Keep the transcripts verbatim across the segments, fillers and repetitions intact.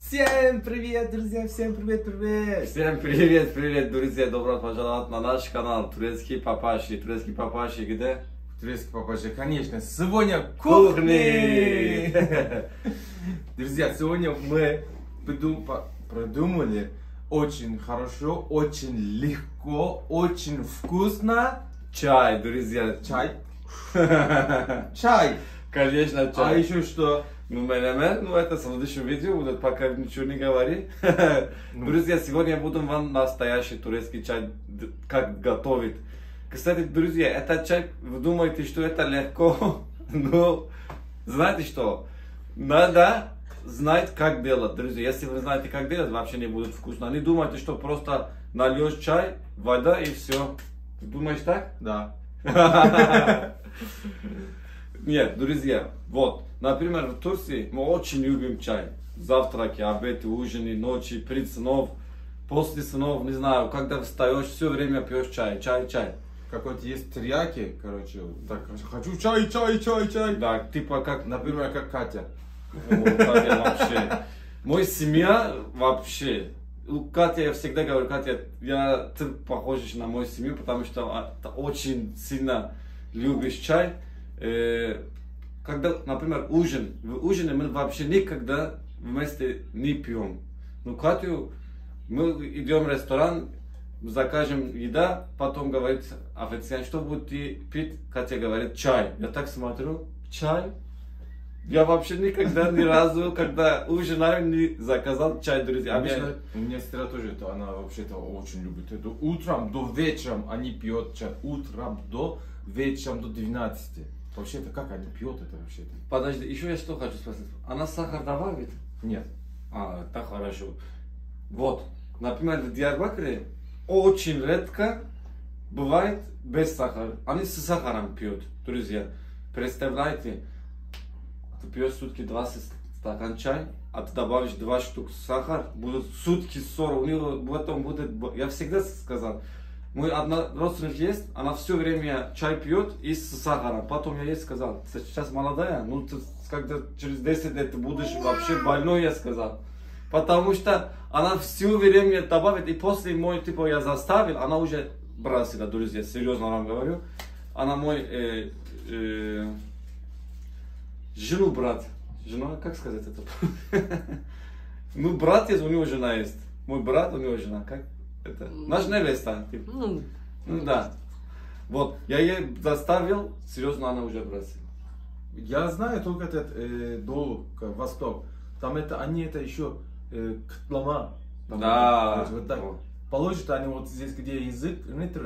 Всем привет, друзья! Всем привет, привет! Всем привет, привет, друзья! Добро пожаловать на наш канал Турецкий Папаши. Турецкий Папаши где? Турецкий Папаши, конечно. Сегодня кухни! Друзья, сегодня мы придумали очень хорошо, очень легко, очень вкусно. Чай, друзья. Чай? Чай! Конечно, чай. А еще что? Ну, менемен, ну это в следующем видео будет, пока ничего не говори. Друзья, сегодня будем вам настоящий турецкий чай, как готовить. Кстати, друзья, этот чай, вы думаете, что это легко? Ну, знаете что? Надо знать, как делать, друзья. Если вы знаете, как делать, вообще не будет вкусно. Не думайте, что просто нальешь чай, вода и все. Ты думаешь так? Да. Нет, друзья, вот, например, в Турции мы очень любим чай. Завтраки, обеды, ужины, ночи, перед снов, после снов, не знаю, когда встаешь, все время пьешь чай, чай, чай. Какой-то есть терияки, короче, так, хочу чай, чай, чай, чай. Да, типа как, например, как Катя. О, Катя вообще. Моя семья вообще. У Кати я всегда говорю, Катя, я, ты похожа на мою семью, потому что ты очень сильно любишь чай. Когда, например, ужин, в ужине мы вообще никогда вместе не пьем. Ну, Катю, мы идем в ресторан, закажем еда, потом говорит официант, что будете пить? Катя говорит, чай. Я так смотрю, чай? Я вообще никогда ни разу, когда ужинаю, не заказал чай, друзья. Обычно у меня сестра тоже, это, она вообще-то очень любит. Это утром до вечера они пьют чай. Утром до вечера до двенадцати. Вообще-то как они пьют это вообще-то? Подожди, еще я что хочу спросить. Она сахар добавит? Нет. А, так хорошо. Вот, например, в Диярбакыре очень редко бывает без сахара. Они с сахаром пьют, друзья. Представляете, ты пьешь в сутки двадцать стакан чай, а ты добавишь два штук сахара, будут сутки сорок. У него в этом будет, я всегда сказал, мой одна родственник есть, она все время чай пьет и с сахаром. Потом я ей сказал, ты сейчас молодая, ну ты когда через десять лет ты будешь вообще больной, я сказал. Потому что она все время добавит, и после мой, типа, я заставил, она уже бросила, друзья, серьезно вам говорю. Она мой, э, э, жену брат, жена, как сказать это? Ну, брат есть, у него жена есть. Мой брат, у него жена, как? Это, наш невеста, типа. Ну, ну да. Вот, я ей заставил, серьезно, она уже бросила. Я знаю только этот э, долу, восток. Там это, они это еще э, ктлама. Да. Вот так вот. Положат они вот здесь, где язык,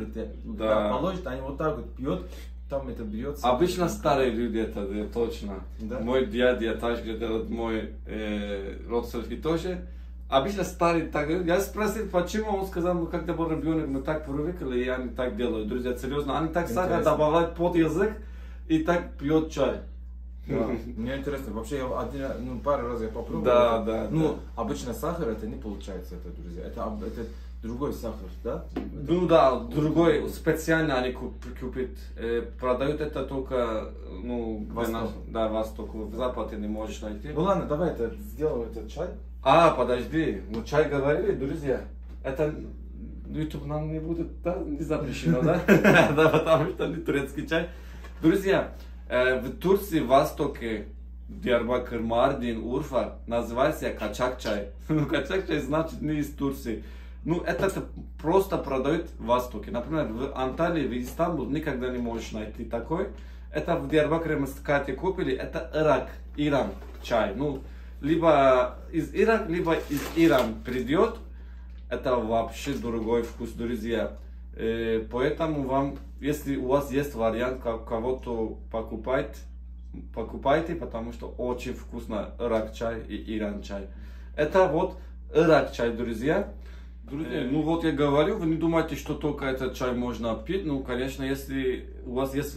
да. положат, они вот так вот пьют, там это берется. Обычно старые люди это, да, точно. Да? Мой дядя, также мой э, родственник тоже. Обычно старый так говорит. Я спросил, почему, он сказал, мы когда был ребенок, мы так привыкли, и они так делают. Друзья, серьезно, они так сахар добавляют под язык и так пьют чай. Да. Мне интересно, вообще я один, ну, пару раз я попробовал. Да, да. Ну, да. обычно сахар это не получается, это, друзья. Это, это другой сахар, да? Ну да, другой, специально они купят, э, продают это только, ну, Восток. Да, Восток, в Западе не можешь найти. Ну ладно, давай это сделаем этот чай. А, подожди, мы чай говорили, друзья. Это YouTube нам не будет, да, не запрещено, да? Да, потому что не турецкий чай. Друзья, в Турции, в Востоке, Диярбакыр, Мардин, Урфа, называется качак чай. Качак чай значит не из Турции. Ну, это просто продают в Востоке. Например, в Анталии, в Истанбуле никогда не можешь найти такой. Это в Диярбакыре мы с Катей купили, это Ирак, Иран чай. Ну, либо из Ирака, либо из Ирана придет. Это вообще другой вкус, друзья. Э, поэтому вам, если у вас есть вариант кого-то покупать, покупайте, потому что очень вкусно Ирак чай и Иран чай. Это вот Ирак чай, друзья. Друзья, ну вот я говорю, вы не думайте, что только этот чай можно пить. Ну, конечно, если у вас есть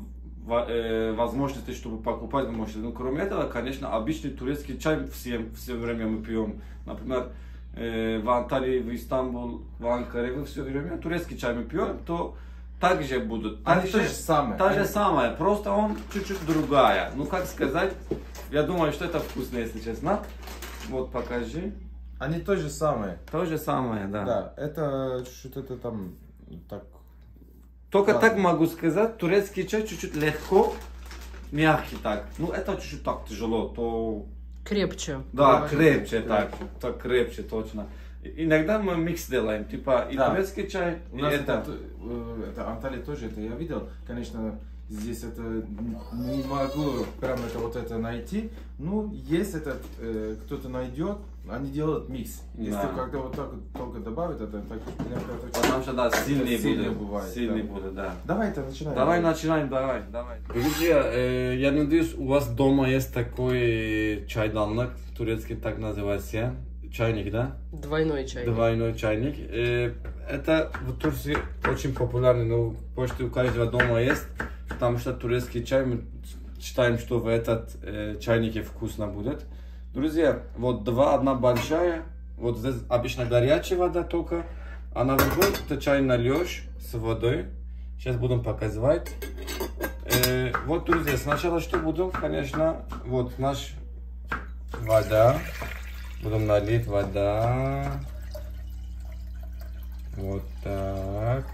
возможности, чтобы покупать, вы можете. Но кроме этого, конечно, обычный турецкий чай всем, все время мы пьем. Например, э, в Анталии, в Истанбуле, в Анкаре, вы все время турецкий чай мы пьем, то также будут. Они то же самое. Та же самое, просто он чуть-чуть другая. Ну, как сказать, я думаю, что это вкусно, если честно. Вот покажи. Они то же самое. То же самое, да. Да, это что-то там так. Только ладно. так могу сказать, турецкий чай чуть-чуть легко, мягкий так. Ну это чуть-чуть так тяжело, то... Крепче. Да, Крепче. крепче, так, так крепче, точно. Иногда мы микс делаем, типа и Да. турецкий чай, У и нас это. это, э, это Анталия тоже, это я видел. Конечно, здесь это не могу прям это вот это найти. Ну, если это э, кто-то найдет, они делают микс. Если Да. когда вот так вот только добавят, это так иногда это очень- Потому что да, сильный сильный будет, бывает, сильный да. будет, да. Давай это начинаем. Давай начинаем, давай, давай. Друзья, э, я надеюсь, у вас дома есть такой чайданлык, турецкий так называется, чайник, да? Двойной чай. Двойной чайник. Э, это в Турции очень популярный, но почти у каждого дома есть, потому что турецкий чай, мы считаем, что в этот э, чайнике вкусно будет. Друзья, вот два, одна большая, вот здесь обычно горячая вода только, а наверху ты чай нальешь с водой. Сейчас будем показывать. Э, вот, друзья, сначала что будем, конечно, вот наш вода. Будем налить вода. Вот так.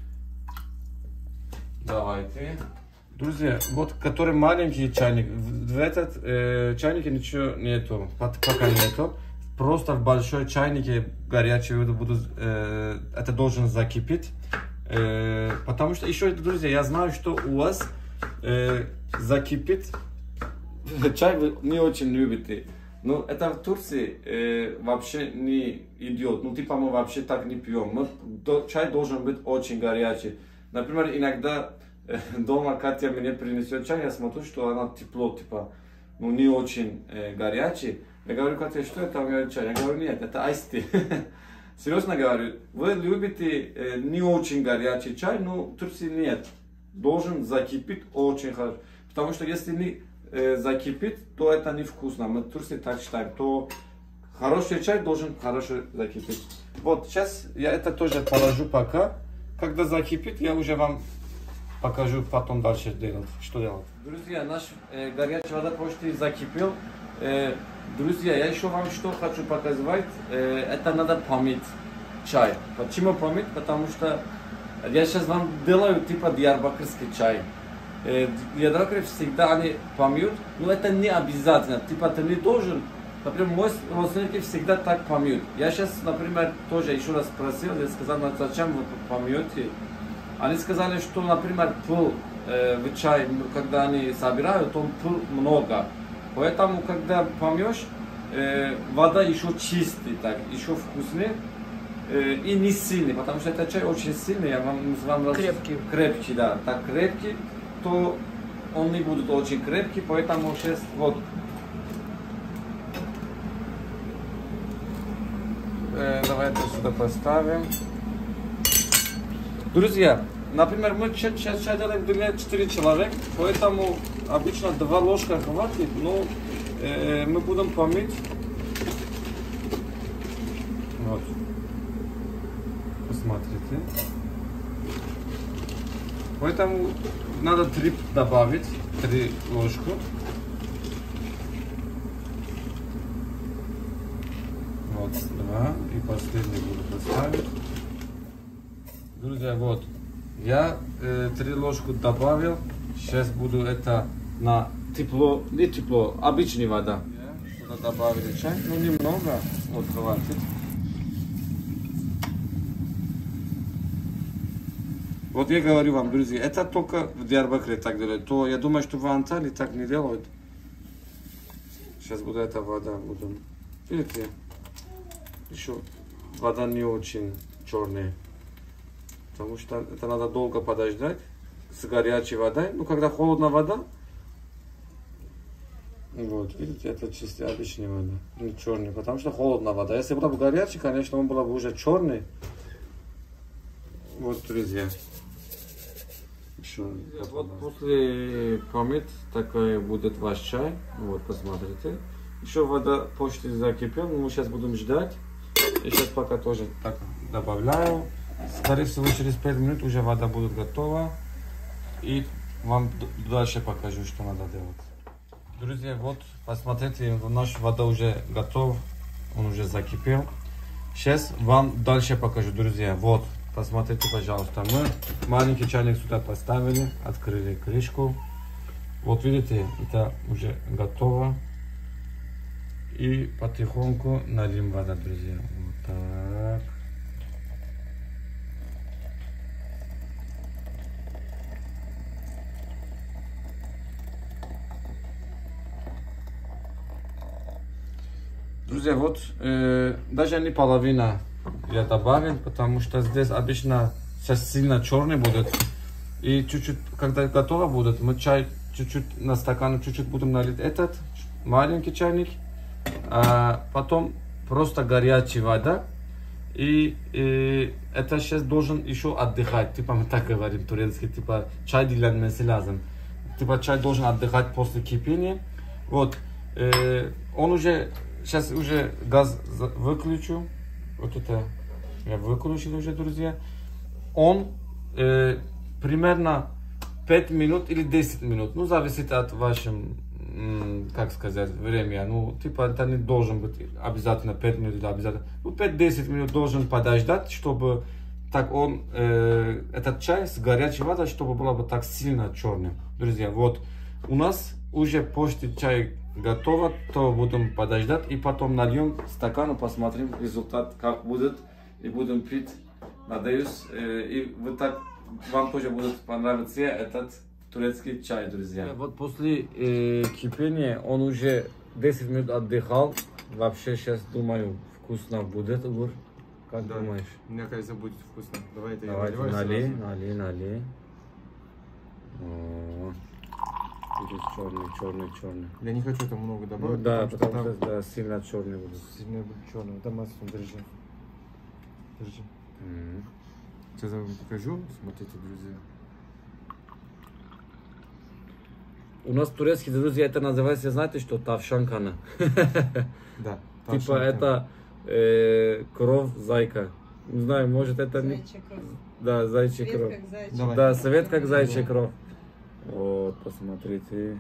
Давайте. Друзья, вот который маленький чайник, в, в этот э, чайнике ничего нету, пока нету. Просто в большой чайнике горячую воду буду, э, это должен закипеть. Э, потому что еще, друзья, я знаю, что у вас э, закипит. Чай вы не очень любите. Но это в Турции э, вообще не идет. Ну, типа мы вообще так не пьем. Мы, до, чай должен быть очень горячий. Например, иногда э, дома Катя мне принесет чай, я смотрю, что она тепло, типа, ну, не очень э, горячий. Я говорю, Катя, что это? Она говорит, чай. Я говорю, нет, это айсти. Серьезно говорю, вы любите э, не очень горячий чай, но в Турции нет. Должен закипеть очень хорошо. Потому что если не закипит, то это невкусно. Мы в Турции так считаем, то хороший чай должен хорошо закипеть. Вот сейчас я это тоже положу пока. Когда закипит, я уже вам покажу потом дальше делать, что делать. Друзья, наш э, горячая вода почти закипел. Э, друзья, я еще вам что хочу показывать. Э, это надо помыть чай. Почему помыть? Потому что я сейчас вам делаю типа диарбакырский чай. Диарбакыр всегда они помьют, но это не обязательно. Типа ты не должен, например, мои родственники всегда так помьют. Я сейчас, например, тоже еще раз спросил, я сказал, зачем вы помьете? Они сказали, что, например, пыл э, в чай, когда они собирают, то пыл много. Поэтому, когда помьешь, э, вода еще чистая, так, еще вкуснее. Э, и не сильный, потому что этот чай очень сильный, я вам называю крепкий. Крепкий, да, так крепкий, то он не будет очень крепкий, поэтому сейчас вот. Э, давай это сюда поставим. Друзья, например, мы сейчас чай делаем для четырех человек, поэтому обычно два ложка хватит, но э, мы будем помыть. Вот. Посмотрите. Поэтому надо три добавить, три ложку. Вот два. И последний буду поставить. Друзья, вот. Я э, три ложку добавил. Сейчас буду это на тепло, не тепло, обычная вода. Сюда добавили чай, ну немного, вот хватит. Вот я говорю вам, друзья, это только в Диарбакыре так делают. То я думаю, что в Анталии так не делают. Сейчас буду эта вода, буду. Видите, еще вода не очень черная. Потому что это надо долго подождать с горячей водой. Ну, когда холодная вода, вот, видите, это чисто обычная вода, не черная, потому что холодная вода. Если была бы горячая, конечно, он была бы уже черный. Вот, друзья. Еще вот после помыть такой будет ваш чай. Вот, посмотрите. Еще вода почти закипела, мы сейчас будем ждать. И сейчас пока тоже так добавляю. Скорее всего, через пять минут уже вода будет готова. И вам дальше покажу, что надо делать. Друзья, вот посмотрите, наша вода уже готова, он уже закипел. Сейчас вам дальше покажу, друзья. Вот, посмотрите, пожалуйста, мы маленький чайник сюда поставили, открыли крышку. Вот видите, это уже готово. И потихоньку налим вода, друзья. Вот так. Друзья, вот э, даже не половина я добавил, потому что здесь обычно сейчас сильно черный будет. И чуть-чуть, когда готово будет, мы чай чуть-чуть на стакан, чуть-чуть будем налить этот маленький чайник. А потом просто горячая вода. И, и это сейчас должен еще отдыхать. Типа мы так говорим турецкий, типа чай диленmesi lazım. Типа чай должен отдыхать после кипения. Вот, э, он уже, сейчас уже газ выключу. Вот это я выключил уже, друзья. Он э, примерно пять минут или десять минут. Ну, зависит от вашего, как сказать, времени. Ну, типа, это не должен быть обязательно пять минут или обязательно. Ну, пять-десять минут должен подождать, чтобы так он, э, этот чай с горячей водой, чтобы было бы так сильно черным. Друзья, вот у нас уже почти чай готово, то будем подождать и потом нальем стакан, посмотрим результат, как будет, и будем пить. Надеюсь, э, и вот так вам тоже будет понравиться этот турецкий чай, друзья. Вот после э, кипения он уже десять минут отдыхал. Вообще сейчас думаю, вкусно будет. Угур. Как да, думаешь? Мне кажется, будет вкусно. Давай это Давайте налей, налей, налей. О, черный, черный, черный. Я не хочу там много добавить. Ну, да, потому, потому что, что да, сильно черный будет. Сильно будет черный. Это масло, держи. Держи. Mm. Сейчас я вам покажу. Смотрите, друзья. У нас турецкие, друзья, это называется, знаете что, тавшанкана. Да. Типа это э, кровь зайка. Не знаю, может это не... Зайчья кровь. Да, зайчья Свет кровь. как зайчик. Давай. Да, свет как зайчья кровь. Вот, посмотрите.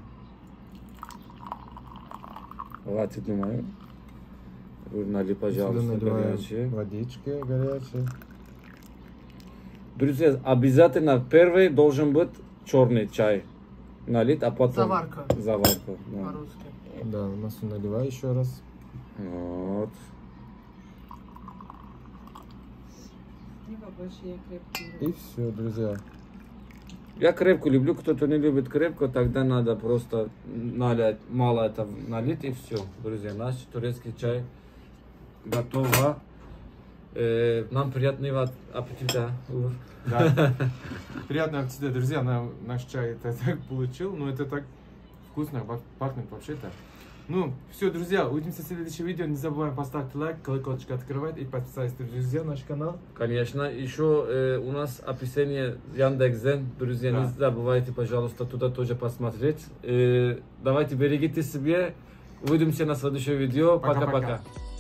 Хватит, думаю. Налей, пожалуйста, горячее. Водички горячие. Друзья, обязательно первый должен быть черный чай. Налит, а потом... Заварка. Заварка, да. По-русски. Да, масло наливай еще раз. Вот. Либо больше я крепкий. И все, друзья. Я крепко люблю, кто-то не любит крепко, тогда надо просто налить, мало это налить и все. Друзья, наш турецкий чай готово. Э, нам приятного аппетита. Да. Приятного аппетита, друзья. На, наш чай это так получил. Ну, это так вкусно пахнет вообще-то. Ну, все, друзья, увидимся в следующем видео. Не забываем поставить лайк, колокольчик открывать и подписаться, друзья, на наш канал. Конечно, еще э, у нас описание Яндекс.Зен. Друзья, да. Не забывайте, пожалуйста, туда тоже посмотреть. Э, давайте берегите себя. Увидимся на следующем видео. Пока-пока.